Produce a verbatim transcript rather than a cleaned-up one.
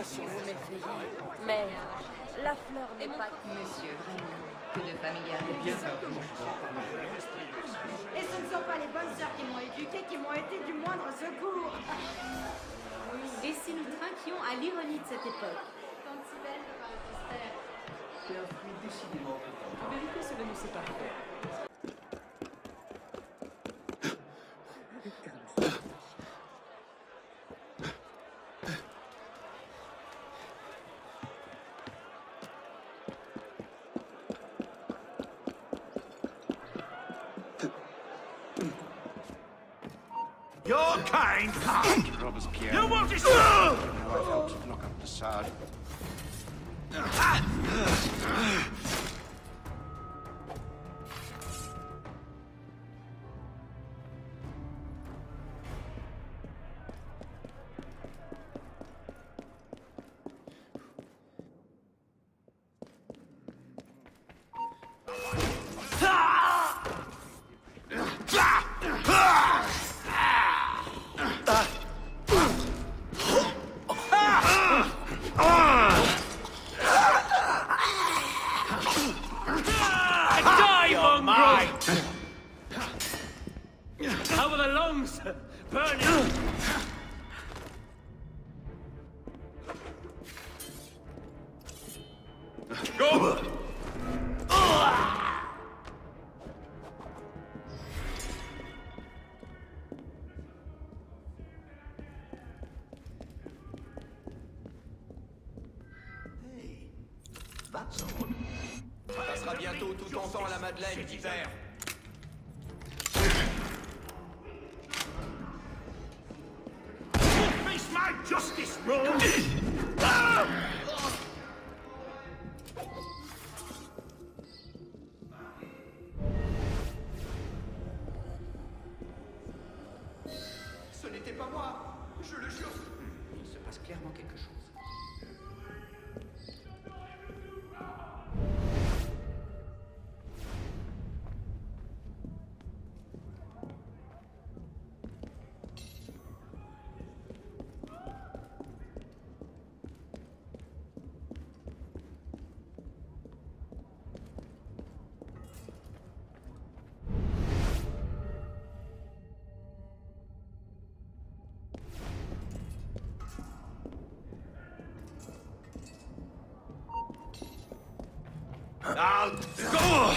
si vous m'effrayez. Mais euh, la fleur n'est pas... Monsieur, vraiment, que de familiarité. Bien ça. Et ce ne sont pas les bonnes sœurs qui m'ont éduquée qui m'ont été du moindre secours. Et si nous trinquions à l'ironie de cette époque? C'est un fruit décidément. En vérité, cela ne sait pas faire. Your kind can't! Robespierre. You won't escape! Now I've helped knock up the Sard. How are the lungs burning? Go! Hey, that's odd. Ça sera bientôt tout ton temps à la Madeleine, petit père. Face my justice, Rome! Ah! Ce n'était pas moi, je le jure. Il se passe clairement quelque chose. Now, go!